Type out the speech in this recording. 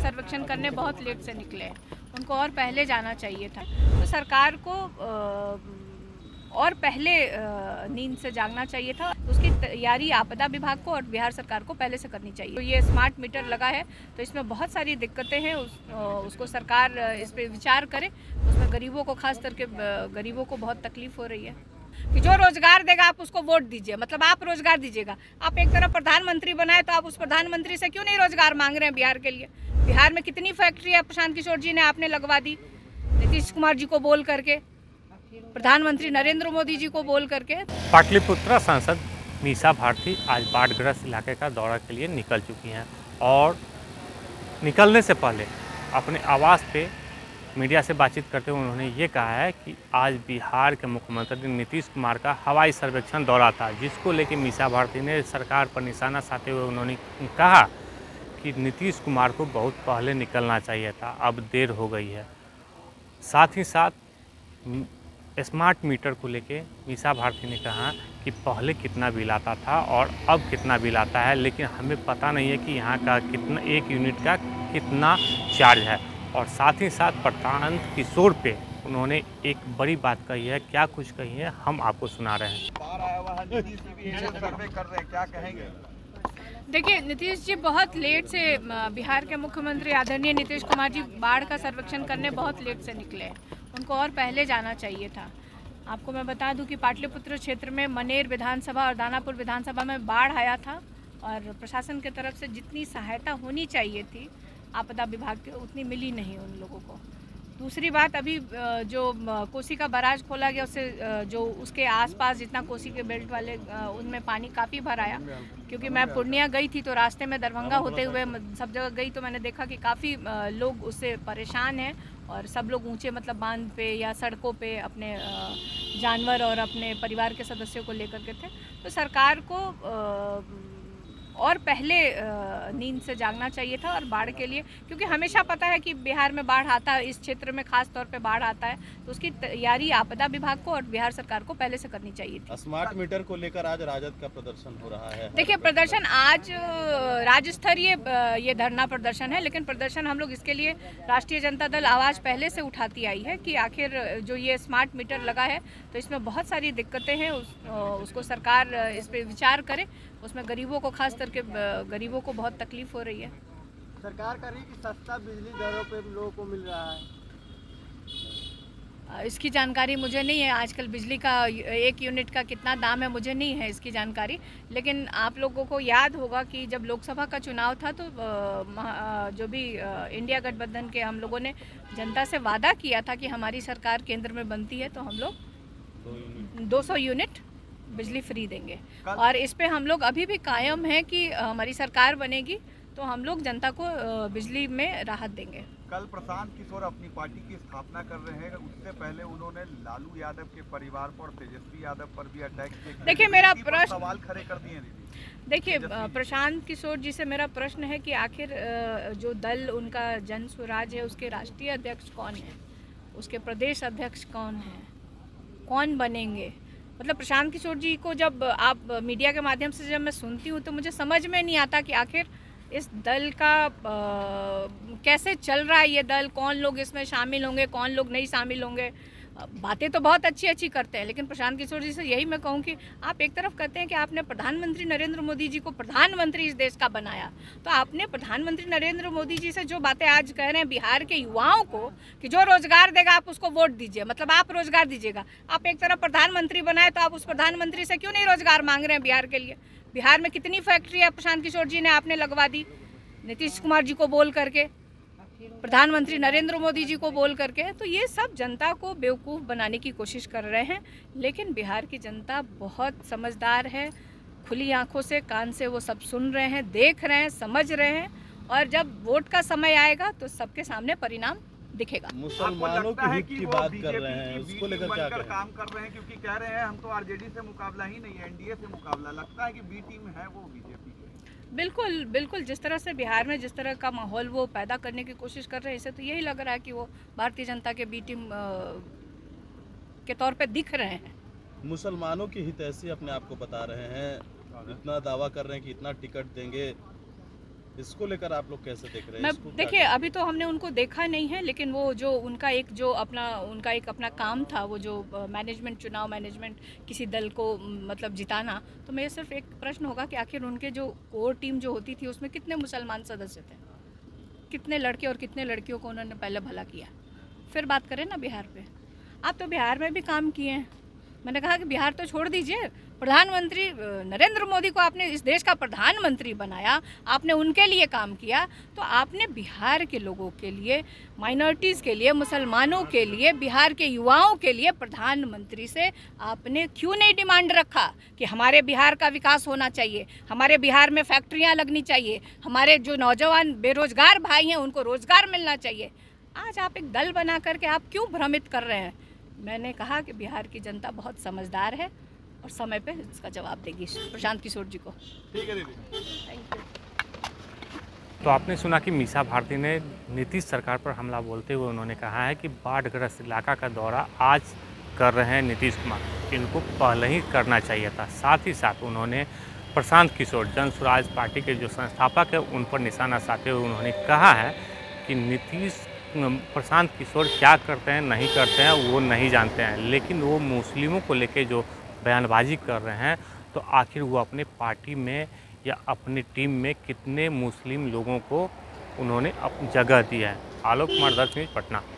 सर्वेक्षण करने बहुत लेट से निकले हैं, उनको और पहले जाना चाहिए था। तो सरकार को और पहले नींद से जागना चाहिए था। उसकी तैयारी आपदा विभाग को और बिहार सरकार को पहले से करनी चाहिए। तो ये स्मार्ट मीटर लगा है तो इसमें बहुत सारी दिक्कतें हैं, उसको सरकार इस पर विचार करे। उसमें गरीबों को, खास करके गरीबों को बहुत तकलीफ हो रही है कि जो रोजगार देगा आप उसको वोट दीजिए, मतलब आप रोजगार दीजिएगा। आप एक तरफ प्रधानमंत्री बनाए तो आप उस प्रधानमंत्री से क्यों नहीं रोजगार मांग रहे हैं बिहार के लिए? बिहार में कितनी फैक्ट्री है प्रशांत किशोर जी ने आपने लगवा दी, नीतीश कुमार जी को बोल करके, प्रधानमंत्री नरेंद्र मोदी जी को बोल करके। पाटलिपुत्रा सांसद मीसा भारती आज बाढ़ग्रस्त इलाके का दौरा के लिए निकल चुकी हैं और निकलने से पहले अपने आवास पे मीडिया से बातचीत करते हुए उन्होंने ये कहा है कि आज बिहार के मुख्यमंत्री नीतीश कुमार का हवाई सर्वेक्षण दौरा था, जिसको लेकर मीसा भारती ने सरकार पर निशाना साधते हुए उन्होंने कहा कि नीतीश कुमार को बहुत पहले निकलना चाहिए था, अब देर हो गई है। साथ ही साथ स्मार्ट मीटर को लेके मीसा भारती ने कहा कि पहले कितना बिल आता था और अब कितना बिल आता है, लेकिन हमें पता नहीं है कि यहाँ का कितना, एक यूनिट का कितना चार्ज है। और साथ ही साथ प्रशांत किशोर पे उन्होंने एक बड़ी बात कही है। क्या कुछ कही है हम आपको सुना रहे हैं। क्या कहेंगे? देखिए, नीतीश जी बहुत लेट से, बिहार के मुख्यमंत्री आदरणीय नीतीश कुमार जी बाढ़ का सर्वेक्षण करने बहुत लेट से निकले हैं, उनको और पहले जाना चाहिए था। आपको मैं बता दूं कि पाटलिपुत्र क्षेत्र में मनेर विधानसभा और दानापुर विधानसभा में बाढ़ आया था और प्रशासन की तरफ से जितनी सहायता होनी चाहिए थी आपदा विभाग के, उतनी मिली नहीं उन लोगों को। दूसरी बात, अभी जो कोसी का बराज खोला गया उससे जो उसके आसपास जितना कोसी के बेल्ट वाले उनमें पानी काफ़ी भर आया। क्योंकि मैं पूर्णिया गई थी तो रास्ते में दरभंगा होते हुए सब जगह गई तो मैंने देखा कि काफ़ी लोग उससे परेशान हैं और सब लोग ऊंचे, मतलब बांध पे या सड़कों पे अपने जानवर और अपने परिवार के सदस्यों को लेकर के थे। तो सरकार को और पहले नींद से जागना चाहिए था और बाढ़ के लिए, क्योंकि हमेशा पता है कि बिहार में बाढ़ आता है, इस क्षेत्र में खास तौर पे बाढ़ आता है, तो उसकी तैयारी आपदा विभाग को और बिहार सरकार को पहले से करनी चाहिए थी। स्मार्ट मीटर को लेकर आज राजद का प्रदर्शन हो रहा है। देखिए, प्रदर्शन आज राज्य स्तरीय ये धरना प्रदर्शन है, लेकिन प्रदर्शन हम लोग इसके लिए राष्ट्रीय जनता दल आवाज़ पहले से उठाती आई है कि आखिर जो ये स्मार्ट मीटर लगा है तो इसमें बहुत सारी दिक्कतें हैं, उसको सरकार इस पर विचार करे। उसमें गरीबों को, खास करके गरीबों को बहुत तकलीफ हो रही है। सरकार कह रही है कि सस्ता बिजली दरों पे लोगों को मिल रहा है। इसकी जानकारी मुझे नहीं है, आजकल बिजली का एक यूनिट का कितना दाम है मुझे नहीं है इसकी जानकारी। लेकिन आप लोगों को याद होगा कि जब लोकसभा का चुनाव था तो जो भी इंडिया गठबंधन के हम लोगों ने जनता से वादा किया था कि हमारी सरकार केंद्र में बनती है तो हम लोग 200 यूनिट बिजली फ्री देंगे। और इस पे हम लोग अभी भी कायम हैं कि हमारी सरकार बनेगी तो हम लोग जनता को बिजली में राहत देंगे। कल प्रशांत किशोर अपनी पार्टी की स्थापना कर रहे हैं, उससे पहले उन्होंने लालू यादव के परिवार पर, तेजस्वी यादव पर भी अटैक किया। देखिए, मेरा प्रश्न, सवाल खड़े कर दिए। देखिए, प्रशांत किशोर जी से मेरा प्रश्न है कि आखिर जो दल उनका जन स्वराज है उसके राष्ट्रीय अध्यक्ष कौन है, उसके प्रदेश अध्यक्ष कौन है, कौन बनेंगे? मतलब प्रशांत किशोर जी को जब आप मीडिया के माध्यम से जब मैं सुनती हूँ तो मुझे समझ में नहीं आता कि आखिर इस दल का कैसे चल रहा है ये दल, कौन लोग इसमें शामिल होंगे, कौन लोग नहीं शामिल होंगे। बातें तो बहुत अच्छी अच्छी करते हैं, लेकिन प्रशांत किशोर जी से यही मैं कहूँ कि आप एक तरफ कहते हैं कि आपने प्रधानमंत्री नरेंद्र मोदी जी को प्रधानमंत्री इस देश का बनाया, तो आपने प्रधानमंत्री नरेंद्र मोदी जी से जो बातें आज कह रहे हैं बिहार के युवाओं को कि जो रोजगार देगा आप उसको वोट दीजिए, मतलब आप रोजगार दीजिएगा। आप एक तरफ प्रधानमंत्री बनाए तो आप उस प्रधानमंत्री से क्यों नहीं रोजगार मांग रहे हैं बिहार के लिए? बिहार में कितनी फैक्ट्री है प्रशांत किशोर जी ने आपने लगवा दी, नीतीश कुमार जी को बोल करके, प्रधानमंत्री नरेंद्र मोदी जी को बोल करके। तो ये सब जनता को बेवकूफ़ बनाने की कोशिश कर रहे हैं, लेकिन बिहार की जनता बहुत समझदार है, खुली आंखों से, कान से वो सब सुन रहे हैं, देख रहे हैं, समझ रहे हैं, और जब वोट का समय आएगा तो सबके सामने परिणाम दिखेगा। मुसलमानों की हित की बात कर रहे हैं, उसको लेकर क्या काम कर रहे हैं? क्योंकि कह रहे हैं हम तो आरजेडी से मुकाबला ही नहीं है, एनडीए से मुकाबला। लगता है कि बी टीम है वो बीजेपी। बिल्कुल बिल्कुल, जिस तरह से बिहार में जिस तरह का माहौल वो पैदा करने की कोशिश कर रहे हैं, इससे तो यही लग रहा है कि वो भारतीय जनता के बी टीम के तौर पे दिख रहे हैं। मुसलमानों की हितैषी अपने आप को बता रहे हैं, इतना दावा कर रहे हैं कि इतना टिकट देंगे, इसको लेकर आप लोग कैसे देख रहे हैं? मैं इसको क्या देखिए अभी तो हमने उनको देखा नहीं है, लेकिन वो जो उनका एक अपना काम था, वो जो मैनेजमेंट, चुनाव मैनेजमेंट किसी दल को मतलब जिताना, तो मेरा सिर्फ एक प्रश्न होगा कि आखिर उनके जो कोर टीम जो होती थी उसमें कितने मुसलमान सदस्य थे, कितने लड़के और कितने लड़कियों को उन्होंने पहले भला किया। फिर बात करें ना बिहार पे, आप तो बिहार में भी काम किए हैं। मैंने कहा कि बिहार तो छोड़ दीजिए, प्रधानमंत्री नरेंद्र मोदी को आपने इस देश का प्रधानमंत्री बनाया, आपने उनके लिए काम किया, तो आपने बिहार के लोगों के लिए, माइनॉरिटीज़ के लिए, मुसलमानों के लिए, बिहार के युवाओं के लिए प्रधानमंत्री से आपने क्यों नहीं डिमांड रखा कि हमारे बिहार का विकास होना चाहिए, हमारे बिहार में फैक्ट्रियाँ लगनी चाहिए, हमारे जो नौजवान बेरोजगार भाई हैं उनको रोज़गार मिलना चाहिए। आज आप एक दल बना करके आप क्यों भ्रमित कर रहे हैं? मैंने कहा कि बिहार की जनता बहुत समझदार है और समय पे इसका जवाब देगी प्रशांत किशोर जी को। ठीक है दीदी। Thank you. तो आपने सुना कि मीसा भारती ने नीतीश सरकार पर हमला बोलते हुए उन्होंने कहा है कि बाढ़ग्रस्त इलाका का दौरा आज कर रहे हैं नीतीश कुमार, इनको पहले ही करना चाहिए था। साथ ही साथ उन्होंने प्रशांत किशोर, जन स्वराज पार्टी के जो संस्थापक है, उन पर निशाना साधते हुए उन्होंने कहा है कि प्रशांत किशोर क्या करते हैं नहीं करते हैं वो नहीं जानते हैं, लेकिन वो मुस्लिमों को लेके जो बयानबाजी कर रहे हैं, तो आखिर वो अपने पार्टी में या अपनी टीम में कितने मुस्लिम लोगों को उन्होंने जगह दी है। आलोक कुमार, 10 न्यूज़, पटना।